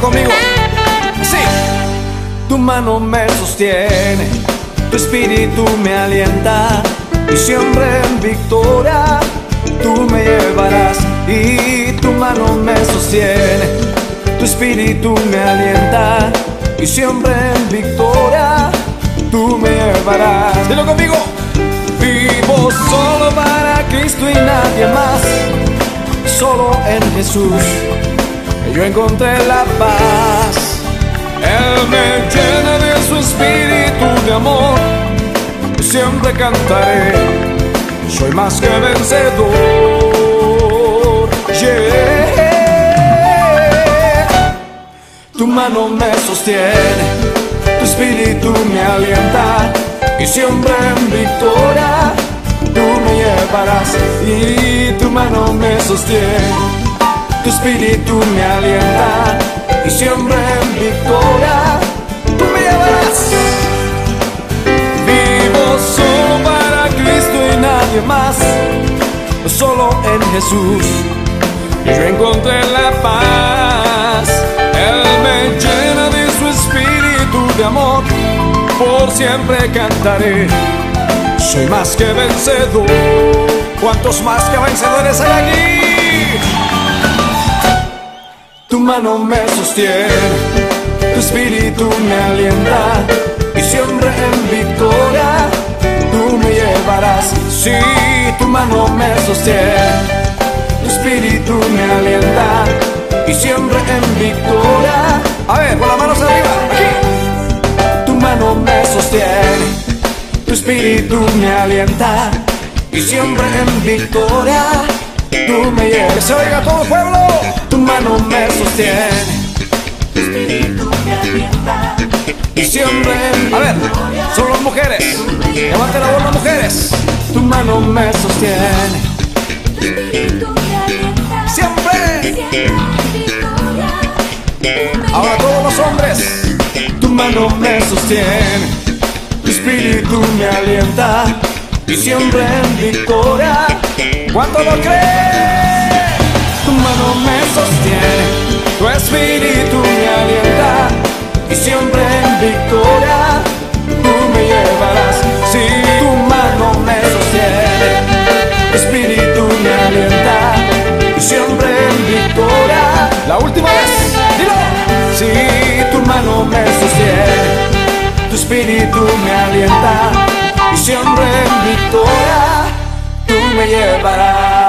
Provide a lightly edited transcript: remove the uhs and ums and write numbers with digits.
conmigo. Sí. Tu mano me sostiene, tu espíritu me alienta, y siempre en victoria tú me llevarás. Y tu mano me sostiene, tu espíritu me alienta, y siempre en victoria tú me llevarás. Dilo conmigo. Vivo solo para Cristo y nadie más. Solo en Jesús yo encontré la paz. Él me llena de su espíritu de amor. Siempre cantaré, soy más que vencedor. Yeah. Tu mano me sostiene, tu espíritu me alienta, y siempre en victoria tú me llevarás. Y tu mano me sostiene, tu espíritu me alienta, y siempre en victoria tú me llevarás. Vivo solo para Cristo y nadie más. Solo en Jesús yo encontré la paz. Él me llena de su espíritu de amor. Por siempre cantaré, soy más que vencedor. ¿Cuántos más que vencedores hay aquí? Tu mano me sostiene, tu espíritu me alienta, y siempre en victoria tú me llevarás. Sí, tu mano me sostiene, tu espíritu me alienta, y siempre en victoria. A ver, con las manos arriba, aquí. Tu mano me sostiene, tu espíritu me alienta, y siempre en victoria tú me llevas. Que se oiga todo el pueblo. Tu mano me sostiene, tu espíritu me alienta, y siempre en... A ver, solo las mujeres. Levanten la voz las mujeres. Tu mano me sostiene, tu espíritu me alienta, siempre. Ahora todos los hombres. Tu mano me sostiene, tu espíritu me alienta, y siempre en victoria. ¿Cuánto lo crees? Tu mano me sostiene, tu espíritu me alienta, y siempre en victoria tú me llevarás. Si tu mano me sostiene, tu espíritu me alienta, y siempre en victoria. La última vez, dilo. Si tu mano me sostiene, tu espíritu me alienta, y siempre en victoria tú me llevarás.